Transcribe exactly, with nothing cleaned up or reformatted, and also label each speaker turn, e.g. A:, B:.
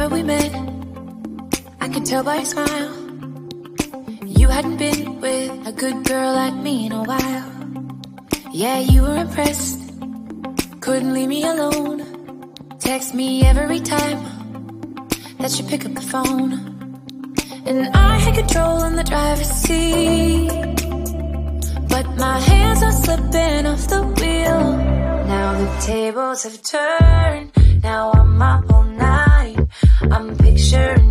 A: that we met, I could tell by your smile you hadn't been with a good girl like me in a while. Yeah, you were impressed, couldn't leave me alone. Text me every time that you pick up the phone. And I had control in the driver's seat, but my hands are slipping off the wheel. Now the tables have turned, now I'm up all night. I'm picturing